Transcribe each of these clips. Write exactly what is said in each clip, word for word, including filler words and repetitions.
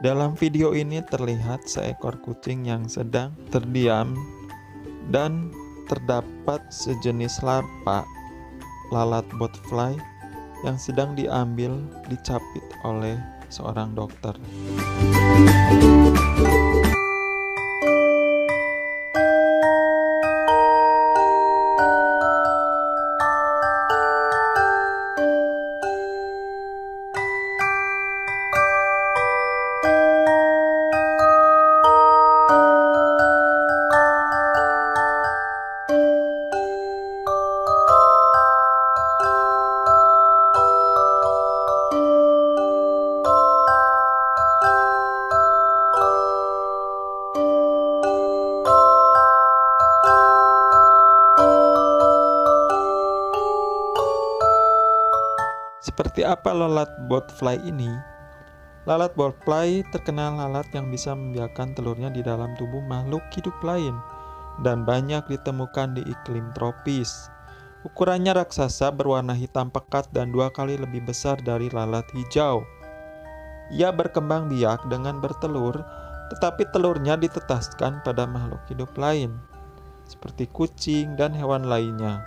Dalam video ini terlihat seekor kucing yang sedang terdiam dan terdapat sejenis larva lalat botfly yang sedang diambil dicapit oleh seorang dokter. Seperti apa lalat botfly ini? Lalat botfly terkenal lalat yang bisa membiarkan telurnya di dalam tubuh makhluk hidup lain dan banyak ditemukan di iklim tropis. Ukurannya raksasa, berwarna hitam pekat dan dua kali lebih besar dari lalat hijau. Ia berkembang biak dengan bertelur, tetapi telurnya ditetaskan pada makhluk hidup lain, seperti kucing dan hewan lainnya.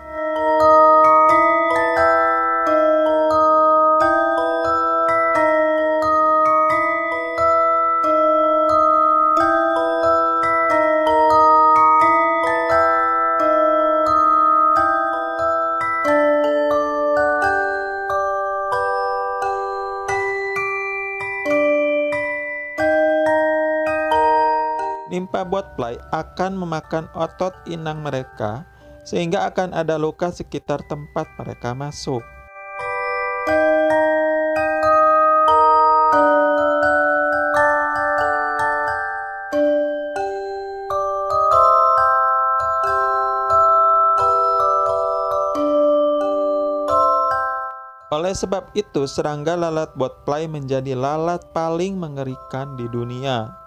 Nimpa botfly akan memakan otot inang mereka sehingga akan ada luka sekitar tempat mereka masuk. Oleh sebab itu, serangga lalat botfly menjadi lalat paling mengerikan di dunia.